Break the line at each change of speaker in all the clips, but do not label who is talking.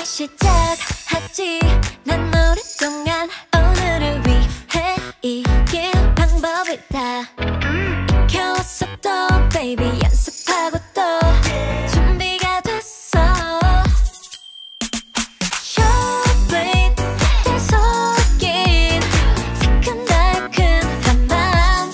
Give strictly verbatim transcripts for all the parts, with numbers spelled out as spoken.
시작하지. 난 오랫동안 오늘을 위해 이길 방법을 다 겨웠었던 baby. 연습하고 또 준비가 됐어. 쇼핑 때 섞인 새끈달큰한 밤,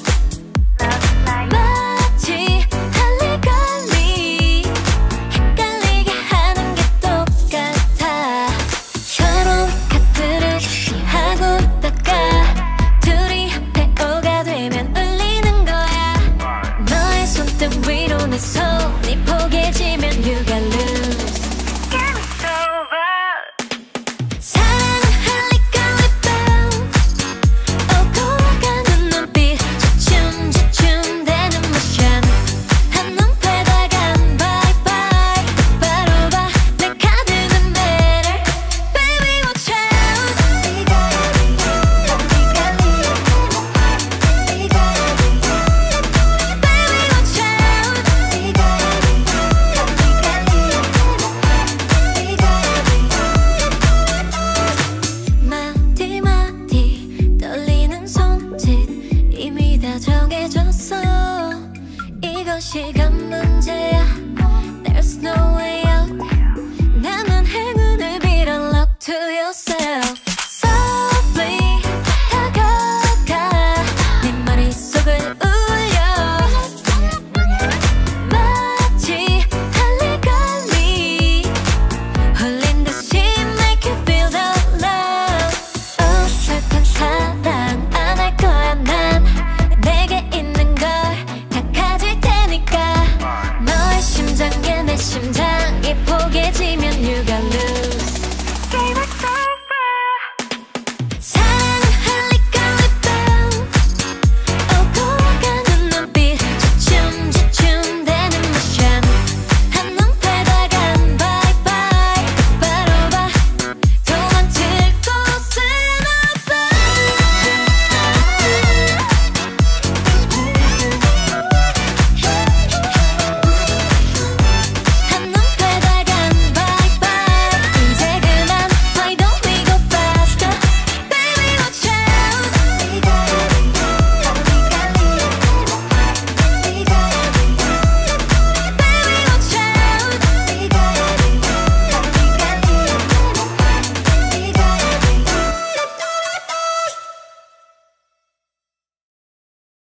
마치 할리갈리 헷갈리게 하는 게 똑같아. 서로 카드를 하고 있다가 둘이 앞에 오가 되면 울리는 거야. 너의 손등 위로 내 손이 포개지면 you got loose. Game is over. 사랑은 할리갈리 bounce. 오고 가는 눈빛 주춤주춤대는 모션. 한눈 패다간 bye bye. 바로 봐 내 카드는 better. Baby watch out. Baby watch out. 마디 마디 떨리는 손짓 이미 다 정해졌어. 이건 시간 문제야. There's no way out. 남은 행운을 빌어 luck to yourself.